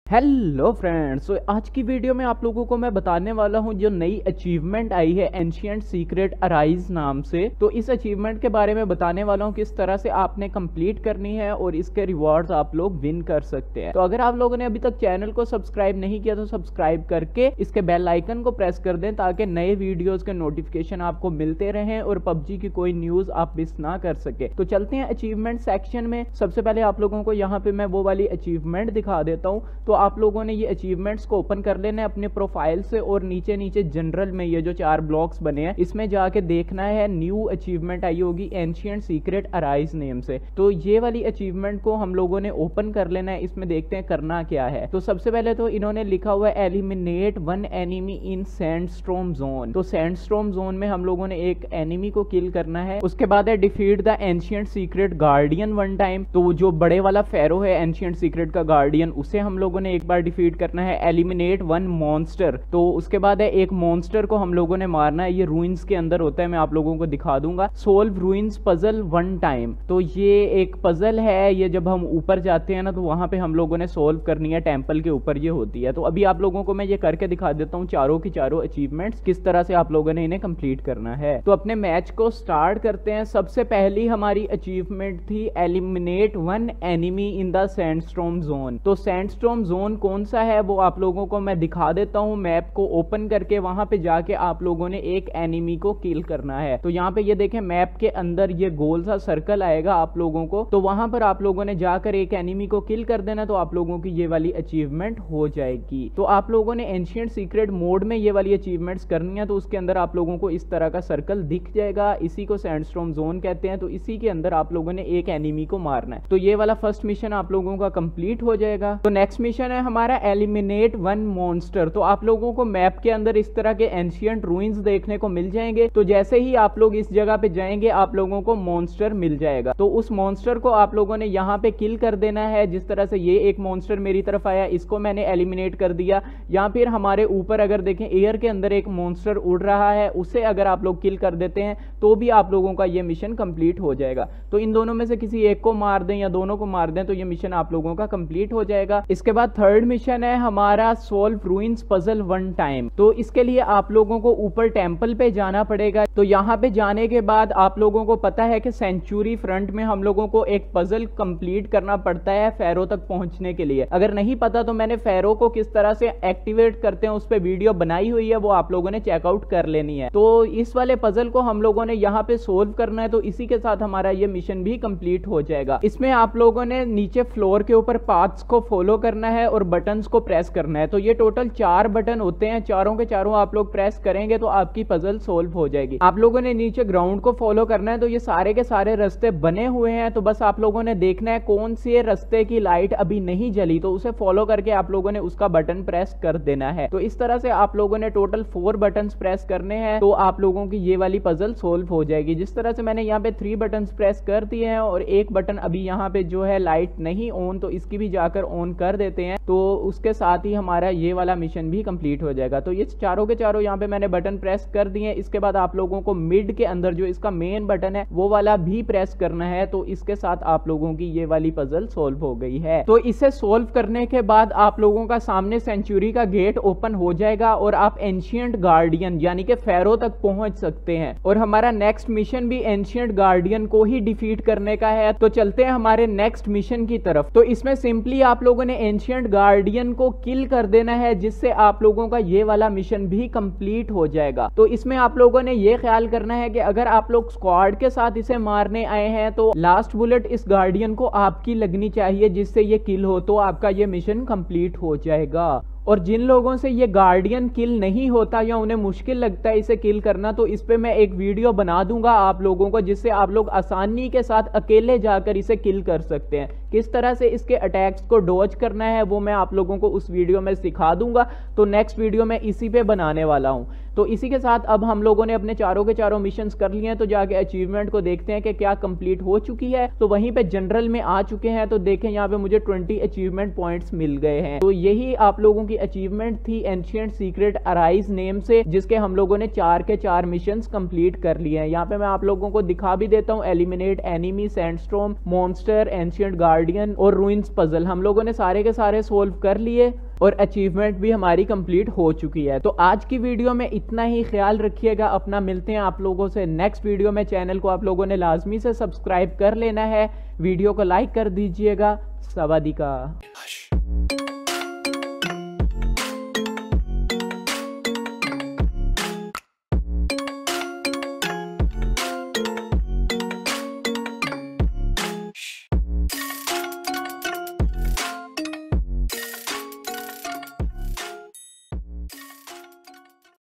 Hello friends, तो आज की वीडियो में आप लोगों को मैं बताने वाला हूं जो नई अचीवमेंट आई है एंशिएंट सीक्रेट अराइज नाम से। तो इस अचीवमेंट के बारे में बताने वाला हूं किस तरह से आपने कंप्लीट करनी है और इसके रिवॉर्ड्स आप लोग विन कर सकते हैं। तो अगर आप लोगों ने अभी तक चैनल को सब्सक्राइब नहीं किया तो सब्सक्राइब करके इसके बेल आइकन को प्रेस कर दें ताकि नए वीडियोज के नोटिफिकेशन आपको मिलते रहें और पबजी की कोई न्यूज आप मिस ना कर सके। तो चलते हैं अचीवमेंट सेक्शन में। सबसे पहले आप लोगों को यहाँ पे मैं वो वाली अचीवमेंट दिखा देता हूँ। तो आप लोगों ने ये अचीवमेंट्स को ओपन कर लेना है अपने प्रोफाइल से और नीचे नीचे जनरल में ये जो 4 ब्लॉक्स बने हैं इसमें जाके देखना है न्यू अचीवमेंट आई होगी एंशिएंट सीक्रेट अराइज नेम से। तो ये वाली अचीवमेंट को हम लोगों ने ओपन कर लेना है। इसमें देखते हैं करना क्या है। तो सबसे पहले तो इन्होंने लिखा हुआ है eliminate 1 enemy in sandstorm zone. तो सैंडस्टॉर्म जोन में हम लोगों ने एक एनिमी को किल करना है। उसके बाद है defeat the ancient secret guardian 1 time. तो जो बड़े वाला फेरो है एंशिएंट सीक्रेट का गार्डियन उसे हम लोगों ने एक बार डिफीट करना है। Eliminate 1 monster. तो उसके बाद है एक मॉन्स्टर को हम लोगों ने मारना है। ये रूइंस के अंदर होता है, मैं आप लोगों को दिखा दूंगा। Solve ruins puzzle 1 time. तो ये एक पजल है, ये जब हम ऊपर जाते हैं ना तो वहां पे हम लोगों ने सोल्व करनी है। टेंपल के ऊपर ये होती है। तो अभी आप लोगों को मैं ये करके दिखा देता हूँ चारों की चारों अचीवमेंट्स किस तरह से आप लोगों ने इन्हें कंप्लीट करना है। तो अपने मैच को स्टार्ट करते हैं। सबसे पहली हमारी अचीवमेंट थी eliminate 1 enemy in the sandstorm zone. तो सैंडस्टॉर्म जोन कौन सा है वो आप लोगों को मैं दिखा देता हूं। मैप को ओपन करके वहां पे जाके आप लोगों ने एक एनिमी को किल करना है। तो यहाँ पे ये देखें मैप के अंदर ये गोल सा सर्कल आएगा आप लोगों को। तो वहां पर आप लोगों ने जाकर एक एनिमी को किल कर देना तो आप लोगों की ये वाली अचीवमेंट हो जाएगी। तो आप लोगों ने एंशिएंट सीक्रेट मोड में ये वाली अचीवमेंट्स करनी है। तो उसके अंदर आप लोगों को इस तरह का सर्कल दिख जाएगा। इसी को सैंडस्टॉर्म जोन कहते हैं। तो इसी के अंदर आप लोगों ने एक एनिमी को मारना है। तो ये वाला फर्स्ट मिशन आप लोगों का कंप्लीट हो जाएगा। तो नेक्स्ट मिशन है हमारा एलिमिनेट 1 मॉन्स्टर। तो आप लोगों को मैप के अंदर इस तरह के एंशिएंट रूइंस देखने को मिल जाएंगे। तो जैसे ही आप लोग इस जगह पे जाएंगे आप लोगों को मॉन्स्टर मिल जाएगा। तो उस मॉन्स्टर को आप लोगों ने यहाँ पे किल कर देना है। जिस तरह से ये एक मॉन्स्टर मेरी तरफ आया, इसको मैंने एलिमिनेट कर दिया। या फिर हमारे ऊपर अगर देखें एयर के अंदर एक मॉन्स्टर उड़ रहा है, उसे अगर आप लोग किल कर देते हैं तो भी आप लोगों का ये मिशन कंप्लीट हो जाएगा। तो इन दोनों में से किसी एक को मार दें या दोनों को मार दें तो ये मिशन आप लोगों का कंप्लीट हो जाएगा। इसके बाद थर्ड मिशन है हमारा सोल्व रूइंस पजल 1 टाइम। तो इसके लिए आप लोगों को ऊपर टेंपल पे जाना पड़ेगा। तो यहाँ पे जाने के बाद आप लोगों को पता है कि सेंचुरी फ्रंट में हम लोगों को एक पजल कंप्लीट करना पड़ता है फेरो तक पहुंचने के लिए। अगर नहीं पता तो मैंने फेरो को किस तरह से एक्टिवेट करते हैं उस पर वीडियो बनाई हुई है, वो आप लोगों ने चेकआउट कर लेनी है। तो इस वाले पजल को हम लोगों ने यहाँ पे सोल्व करना है। तो इसी के साथ हमारा ये मिशन भी कंप्लीट हो जाएगा। इसमें आप लोगों ने नीचे फ्लोर के ऊपर पाथ्स को फॉलो करना है और बटन्स को प्रेस करना है। तो ये टोटल 4 बटन होते हैं। चारों के चारों आप लोग प्रेस करेंगे तो आपकी पजल सोल्व हो जाएगी। आप लोगों ने नीचे ग्राउंड को फॉलो करना है। तो ये सारे के सारे रास्ते बने हुए हैं। तो बस आप लोगों ने देखना है कौन से रास्ते की लाइट अभी नहीं जली तो उसे फॉलो करके आप लोगों ने उसका बटन प्रेस कर देना है। तो इस तरह से आप लोगों ने टोटल 4 बटन प्रेस करने हैं तो आप लोगों की ये वाली पजल सोल्व हो जाएगी। जिस तरह से मैंने यहाँ पे 3 बटन प्रेस कर दिए हैं और एक बटन अभी यहाँ पे जो है लाइट नहीं ऑन, तो इसकी भी जाकर ऑन कर देते हैं। तो उसके साथ ही हमारा ये वाला मिशन भी कंप्लीट हो जाएगा। तो ये चारों के चारों यहाँ पे मैंने बटन प्रेस कर दिए। इसके बाद आप लोगों को मिड के अंदर जो इसका मेन बटन है वो वाला भी प्रेस करना है। तो इसके साथ आप लोगों की ये वाली पजल सोल्व हो गई है। तो इसे सोल्व करने के बाद आप लोगों का सामने सेंचुरी का गेट ओपन हो जाएगा और आप एंशिएंट गार्डियन यानी कि फेरो तक पहुंच सकते हैं। और हमारा नेक्स्ट मिशन भी एंशिएंट गार्डियन को ही डिफीट करने का है। तो चलते हैं हमारे नेक्स्ट मिशन की तरफ। तो इसमें सिंपली आप लोगों ने एंशिएंट गार्डियन को किल कर देना है जिससे आप लोगों का ये वाला मिशन भी कंप्लीट हो जाएगा। तो इसमें आप लोगों ने ये ख्याल करना है कि अगर आप लोग स्क्वाड के साथ इसे मारने आए हैं तो लास्ट बुलेट इस गार्डियन को आपकी लगनी चाहिए जिससे ये किल हो, तो आपका ये मिशन कंप्लीट हो जाएगा। और जिन लोगों से ये गार्डियन किल नहीं होता या उन्हें मुश्किल लगता है इसे किल करना तो इस पे मैं एक वीडियो बना दूंगा आप लोगों को जिससे आप लोग आसानी के साथ अकेले जाकर इसे किल कर सकते हैं। किस तरह से इसके अटैक्स को डॉज करना है वो मैं आप लोगों को उस वीडियो में सिखा दूंगा। तो नेक्स्ट वीडियो मैं इसी पे बनाने वाला हूं। तो इसी के साथ अब हम लोगों ने अपने चारों के चारों मिशन कर लिए हैं, तो जाके अचीवमेंट को देखते हैं कि क्या कंप्लीट हो चुकी है। तो वहीं पे जनरल में आ चुके हैं, तो देखें यहाँ पे मुझे 20 अचीवमेंट पॉइंट्स मिल गए हैं। तो यही आप लोगों की अचीवमेंट थी एंशिएंट सीक्रेट अराइज नेम से, जिसके हम लोगों ने 4 के 4 मिशन कंप्लीट कर लिए हैं। यहाँ पे मैं आप लोगों को दिखा भी देता हूँ, eliminate enemy, sandstorm, monster, ancient guardian और रूइंस पजल हम लोगों ने सारे के सारे सोल्व कर लिए और अचीवमेंट भी हमारी कंप्लीट हो चुकी है। तो आज की वीडियो में इतना ही, ख्याल रखिएगा अपना, मिलते हैं आप लोगों से नेक्स्ट वीडियो में। चैनल को आप लोगों ने लाजमी से सब्सक्राइब कर लेना है, वीडियो को लाइक कर दीजिएगा। सवादिका।